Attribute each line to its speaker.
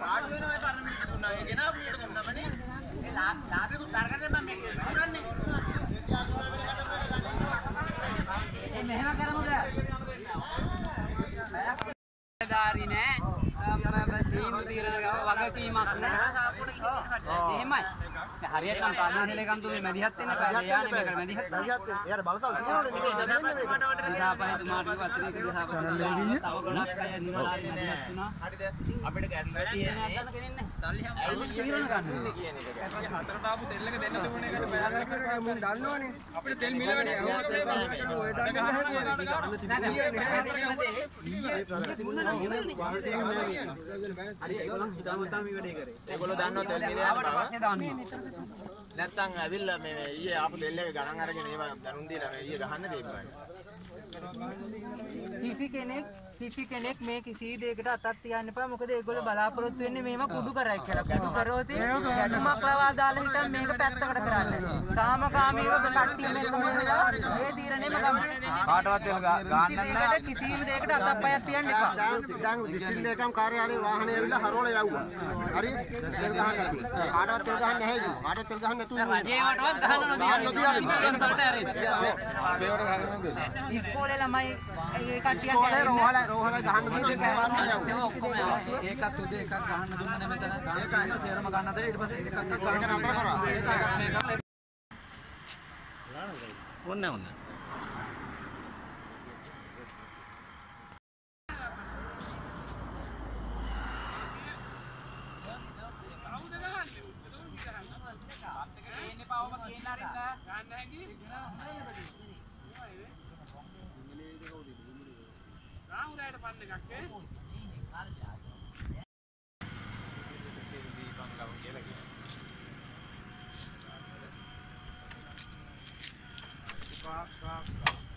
Speaker 1: පාඩු වෙනවා මේ පරණ මිනිහ දුන්නා. ඒ ගෙනාව මිනිහට දුන්නාමනේ. ඒ ලාභෙකුත් අරගෙන මම මේක දුන්නන්නේ. ඒ මෙහෙම කරමුද?
Speaker 2: දාරි නෑ තීන්දුව తీරන ගාව වගකීමක් නෑ එහෙමයි හරියට නම් පාඩුවේ කන්තු මේ මැදිහත් වෙන්න බෑ යානේ මේකට මැදිහත්
Speaker 1: එයාට බලතල් තියෙනවනේ
Speaker 2: දිසාපතිතුමාට වචනේ දිසාපතිතුමා තව ගොඩක් අය නිවලාරි මැදිහත් වුණා හරිද අපිට ගැටලුවක් තියෙන්නේ නැහැ කෙනෙන්නේ සල්ලි හැම తీරන ගන්න කියන්නේ හතරට ආපු තෙල් එක දෙන්න තිබුණේ ඒකට බෑ කරලා මම දන්නවනේ අපිට තෙල් මිල වැඩි ඔය
Speaker 1: හරි ඒගොල්ලෝ හිතාමතා මේ වැඩේ කරේ. ඒගොල්ලෝ දන්නවා තෙල් මිල යන බව. නැත්තම් ඇවිල්ලා මේ ඊයේ ආපු තෙල් එක ගණන් අරගෙන ඒවා දනුන් දීලා මේ ඊයේ ගහන්න දෙයිබයි.
Speaker 2: කිසි කෙනෙක් මේ කිසි දෙයකට අතක් තියන්න එපා. මොකද ඒගොල්ලෝ බලාපොරොත්තු වෙන්නේ මේව කුඩු කරයි කියලා. කුඩු කරොත් ගැටුමක් ලවා දාලා හිටන් මේක පැත්තකට කරන්නේ. සාමකාමීව කට්ටිය මේක මොනවා මේ තීරණයම ගමු.
Speaker 1: කාටවත් තෙල් ගන්න නැහැ.
Speaker 2: කිසිම දෙයකට අතක් පයක් තියන්න එපා.
Speaker 1: දැන් දිස්ත්‍රික් ලේකම් කාර්යාලයේ වාහනේ ඇවිල්ලා හරවල යවුවා. හරි තෙල් ගහන්න. කාටවත් තෙල් ගහන්න නැහැ කිව්වා. කාටවත් තෙල් ගහන්න නැතුව
Speaker 2: රජේවටවත් ගහන්න නොදියන්නේ. ඉස්කෝලේ ළමයි ඒ කට්ටියන්
Speaker 1: රෝහල ගහන්න
Speaker 2: ඔක්කොම ඒකත් උදේ එකක් ගහන්න දුන්නේ නැහැ මෙතන. ගහන්න සේරම ගන්න අතර ඊට පස්සේ එකක් මේකත්
Speaker 1: ඕනේ.
Speaker 3: Stop.